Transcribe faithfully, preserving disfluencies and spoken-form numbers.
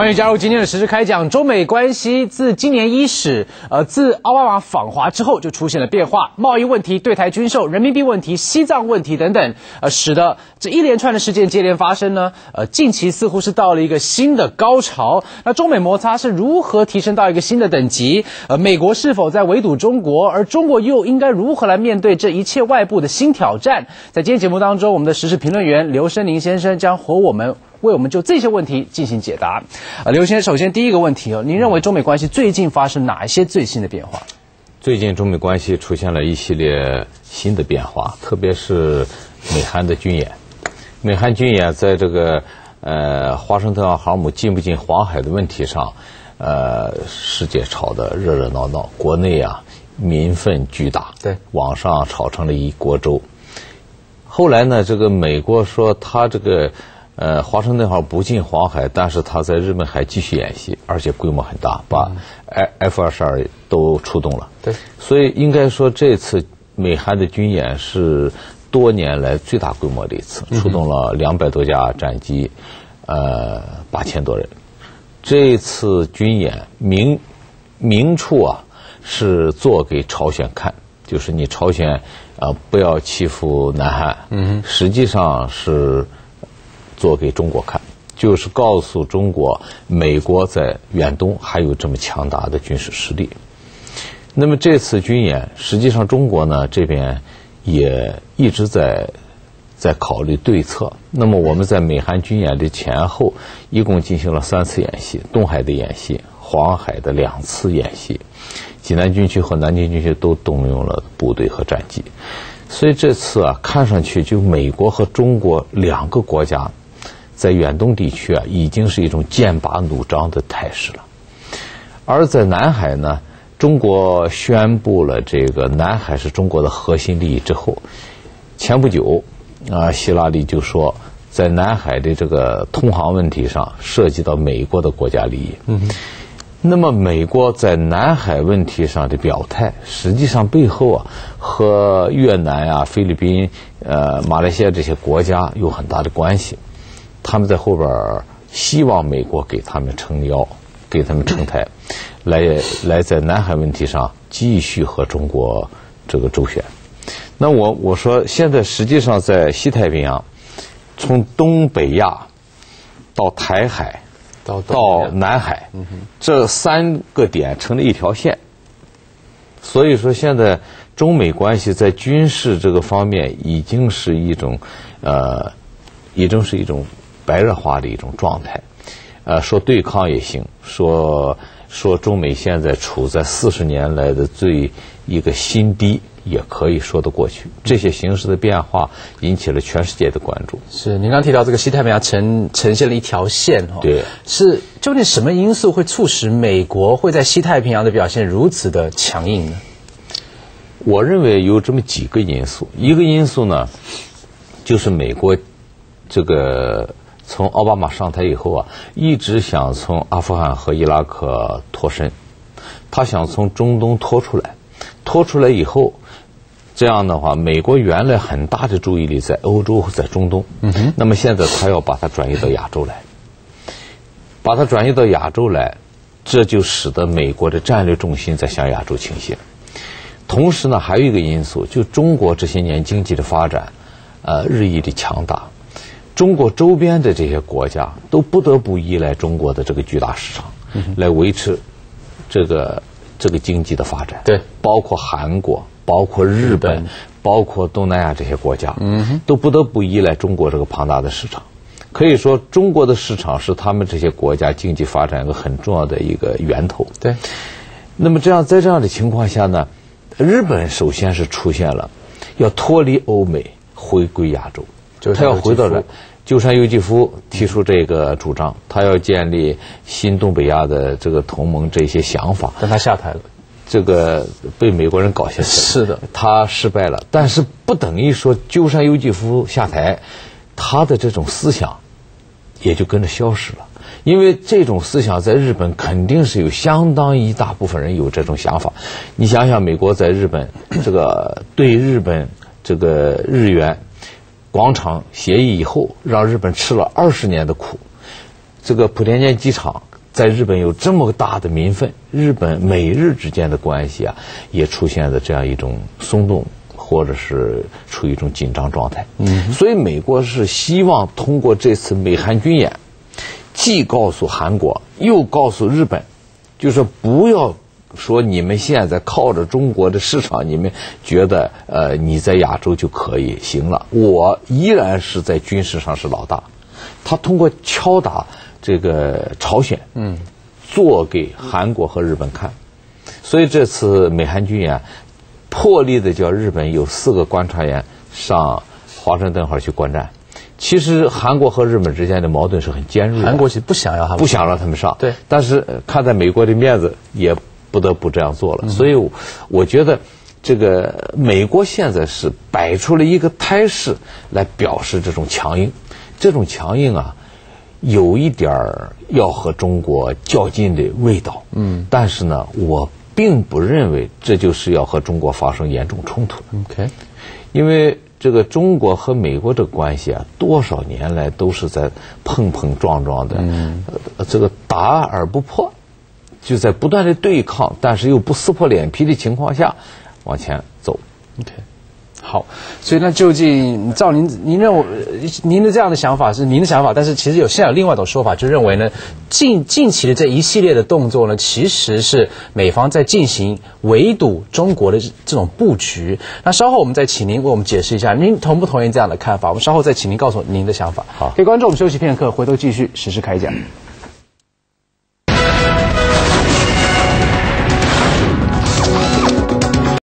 欢迎加入今天的时事开讲。中美关系自今年伊始，呃，自奥巴马访华之后就出现了变化，贸易问题、对台军售、人民币问题、西藏问题等等，呃，使得这一连串的事件接连发生呢。呃，近期似乎是到了一个新的高潮。那中美摩擦是如何提升到一个新的等级？呃，美国是否在围堵中国？而中国又应该如何来面对这一切外部的新挑战？在今天节目当中，我们的时事评论员刘声宁先生将和我们。为我们就这些问题进行解答。呃，刘先生，首先第一个问题哦，您认为中美关系最近发生哪一些最新的变化？ 最近中美关系出现了一系列新的变化，特别是美韩的军演。美韩军演在这个呃华盛顿航母进不进黄海的问题上，呃，世界吵得热热闹闹，国内啊民愤巨大， 对， 网上吵成了一锅粥。后来呢，这个美国说他这个。呃，华盛顿号不进黄海，但是他在日本海继续演习，而且规模很大，把 F 二十二都出动了。 对， 所以应该说这次美韩的军演是多年来最大规模的一次，出动了两百多架战机，呃，八千多人。这次军演明明处啊是做给朝鲜看，就是你朝鲜啊、呃、不要欺负南韩。嗯，实际上是。做给中国看，就是告诉中国，美国在远东还有这么强大的军事实力。那么这次军演，实际上中国呢这边也一直在在考虑对策。那么我们在美韩军演的前后，一共进行了三次演习：东海的演习、黄海的两次演习，济南军区和南京军区都动用了部队和战机。所以这次啊，看上去就美国和中国两个国家。在远东地区啊，已经是一种剑拔弩张的态势了。而在南海呢，中国宣布了这个南海是中国的核心利益之后，前不久啊，希拉里就说，在南海的这个通航问题上涉及到美国的国家利益。嗯，那么美国在南海问题上的表态，实际上背后啊，和越南啊、菲律宾、呃、马来西亚这些国家有很大的关系。他们在后边希望美国给他们撑腰，给他们撑台，来来在南海问题上继续和中国这个周旋。那我我说，现在实际上在西太平洋，从东北亚到台海到到南海，这三个点成了一条线。所以说，现在中美关系在军事这个方面已经是一种呃，已经是一种。白热化的一种状态，呃，说对抗也行，说说中美现在处在四十年来的最一个新低，也可以说得过去。这些形势的变化引起了全世界的关注。 是，您刚提到这个西太平洋呈呈现了一条线哈， 对， 是究竟什么因素会促使美国会在西太平洋的表现如此的强硬呢？ 我认为有这么几个因素，一个因素呢，就是美国这个。从奥巴马上台以后啊，一直想从阿富汗和伊拉克脱身，他想从中东脱出来，脱出来以后，这样的话，美国原来很大的注意力在欧洲和在中东，嗯哼，那么现在他要把它转移到亚洲来，把它转移到亚洲来，这就使得美国的战略重心在向亚洲倾斜。同时呢，还有一个因素，就中国这些年经济的发展，呃，日益的强大。中国周边的这些国家都不得不依赖中国的这个巨大市场，来维持这个这个经济的发展。 对， 包括韩国，包括日本，包括东南亚这些国家，嗯，都不得不依赖中国这个庞大的市场。可以说，中国的市场是他们这些国家经济发展一个很重要的一个源头。 对。 那么这样，在这样的情况下呢，日本首先是出现了要脱离欧美，回归亚洲。他要回到这，鸠山由纪夫提出这个主张，他要建立新东北亚的这个同盟，这些想法， 但他下台了， 这个被美国人搞下去了。 是的， 他失败了，但是不等于说鸠山由纪夫下台，他的这种思想也就跟着消失了。因为这种思想在日本肯定是有相当一大部分人有这种想法。你想想，美国在日本这个对日本这个日元广场协议以后，让日本吃了二十年的苦。这个莆田间机场在日本有这么大的民愤，日本美日之间的关系啊，也出现了这样一种松动，或者是处于一种紧张状态。嗯，所以美国是希望通过这次美韩军演，既告诉韩国，又告诉日本，就是不要说你们现在靠着中国的市场，你们觉得呃你在亚洲就可以行了，我依然是在军事上是老大。他通过敲打这个朝鲜，嗯，做给韩国和日本看，所以这次美韩军演，破例的叫日本有四个观察员上华盛顿号去观战。其实韩国和日本之间的矛盾是很尖锐的， 韩国其实不想让他们不想让他们上， 对， 但是看在美国的面子，也不得不这样做了。嗯、所以我觉得，这个美国现在是摆出了一个态势来表示这种强硬，这种强硬啊，有一点儿要和中国较劲的味道。嗯，但是呢，我并不认为这就是要和中国发生严重冲突。 OK， 因为这个中国和美国的关系啊，多少年来都是在碰碰撞撞的，嗯、呃，这个打而不破，就在不断的对抗，但是又不撕破脸皮的情况下往前走。 OK。好，所以那究竟照您您认为您的这样的想法是您的想法，但是其实有现在有另外一种说法，就认为呢，近近期的这一系列的动作呢，其实是美方在进行围堵中国的这种布局。那稍后我们再请您为我们解释一下，您同不同意这样的看法？我们稍后再请您告诉您的想法。 好， 给观众我们休息片刻，回头继续时事开讲。